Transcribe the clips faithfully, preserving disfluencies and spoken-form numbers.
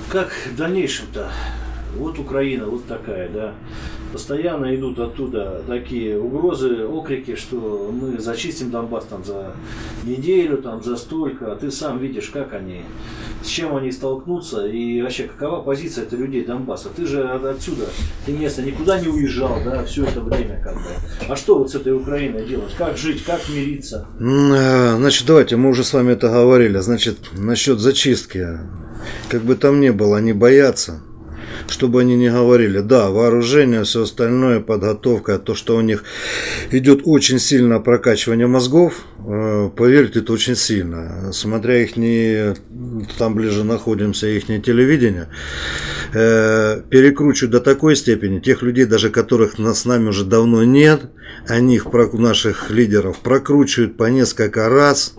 как в дальнейшем-то? Вот Украина, вот такая, да. Постоянно идут оттуда такие угрозы, окрики, что мы зачистим Донбасс там за неделю, там за столько. А ты сам видишь, как они, с чем они столкнутся и вообще какова позиция это людей Донбасса. Ты же отсюда, ты место никуда не уезжал, да, все это время как бы. А что вот с этой Украиной делать? Как жить, как мириться? Значит, давайте, мы уже с вами это говорили. Значит, насчет зачистки. Как бы там ни было, они боятся. Чтобы они не говорили, да, вооружение, все остальное, подготовка, то, что у них идет очень сильно прокачивание мозгов, поверьте, это очень сильно. Смотря их не, там ближе находимся, их телевидение, перекручивают до такой степени, тех людей, даже которых с нами уже давно нет, они их, наших лидеров, прокручивают по несколько раз,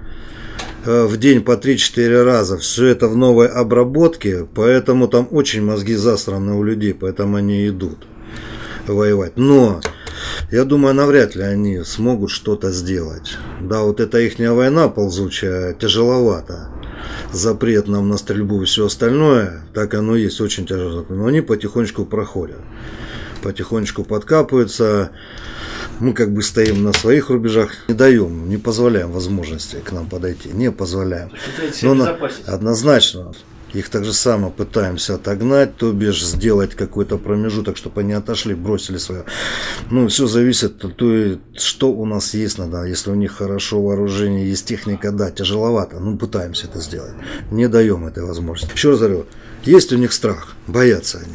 в день по три-четыре раза, все это в новой обработке, поэтому там очень мозги засраны у людей, поэтому они идут воевать. Но я думаю, навряд ли они смогут что-то сделать. Да, вот эта ихняя война ползучая тяжеловато. Запрет нам на стрельбу и все остальное, так оно и есть, очень тяжело. Но они потихонечку проходят, потихонечку подкапываются. Мы как бы стоим на своих рубежах, не даем, не позволяем возможности к нам подойти, не позволяем. Но на, однозначно их так же само пытаемся отогнать, то бишь сделать какой-то промежуток, чтобы они отошли, бросили свое. Ну, все зависит от того, что у нас есть, надо. Если у них хорошо вооружение, есть техника, да, тяжеловато, ну, пытаемся это сделать. Не даем этой возможности. Еще раз говорю, есть у них страх, боятся они.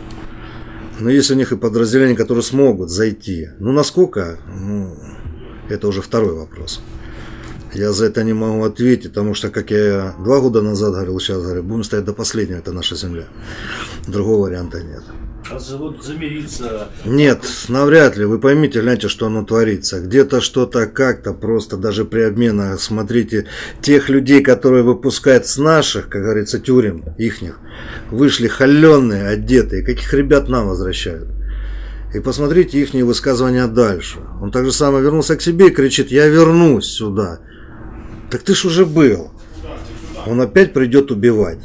Но есть у них и подразделения, которые смогут зайти. Ну, насколько? Ну, это уже второй вопрос. Я за это не могу ответить, потому что, как я два года назад говорил, сейчас говорю, будем стоять до последнего, это наша земля. Другого варианта нет. А вот замириться? Нет, навряд ли. Вы поймите, гляньте, что оно творится. Где-то что-то как-то просто, даже при обменах, смотрите, тех людей, которые выпускают с наших, как говорится, тюрем, ихних, вышли холеные, одетые, каких ребят нам возвращают. И посмотрите их высказывания дальше. Он так же самое вернулся к себе и кричит, я вернусь сюда. Так ты ж уже был. Он опять придет убивать.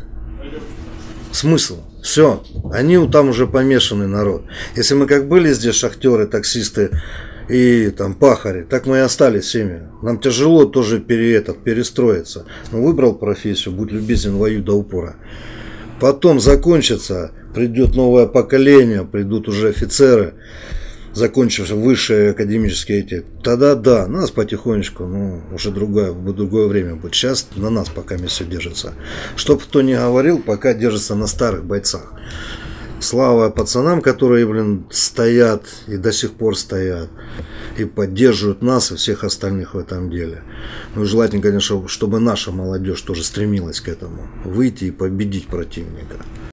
Смысл? Все, они там уже помешанный народ. Если мы как были здесь шахтеры, таксисты и там пахари, так мы и остались всеми. Нам тяжело тоже пере, этот, перестроиться. Но выбрал профессию, будь любезен, воюй до упора. Потом закончится, придет новое поколение, придут уже офицеры, закончившие высшие академические эти. Тогда да, нас потихонечку, ну, уже другое, другое время будет. Сейчас на нас пока все держится. Чтоб кто ни говорил, пока держится на старых бойцах. Слава пацанам, которые, блин, стоят и до сих пор стоят. И поддерживают нас и всех остальных в этом деле. Ну, желательно, конечно, чтобы наша молодежь тоже стремилась к этому. Выйти и победить противника.